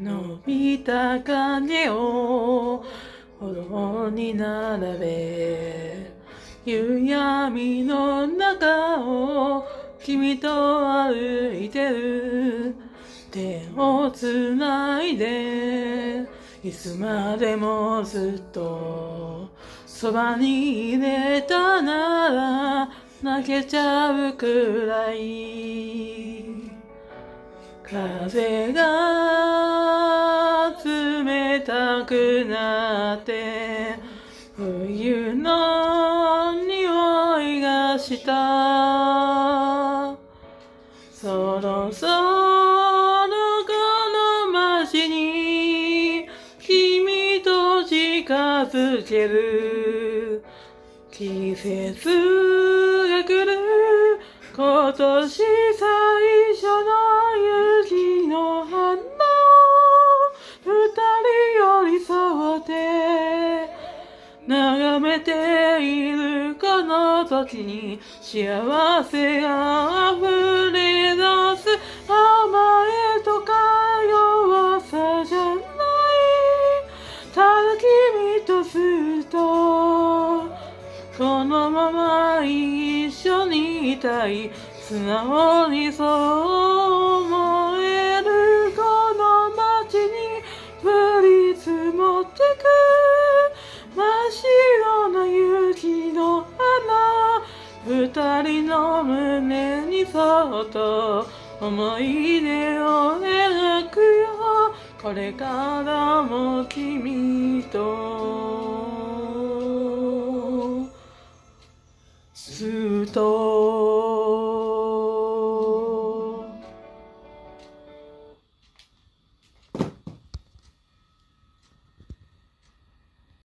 伸びた影を歩道に並べ、夕闇の中を君と歩いてる。手をつないでいつまでもずっとそばにいれたなら泣けちゃうくらい。風が冷たくなって冬の匂いがした。そろそろこの街に君と近づける。季節が来る。今年最初の雪の花を二人寄り添って眺めているこの時に幸せが溢れ出す。甘えとか弱さじゃない、ただ君とずっとこのまま一緒にいたい。素直にそう思えるこの街に降り積もってく真っ白な雪の花。二人の胸にそっと思い出を描くよ。これからも君とずっと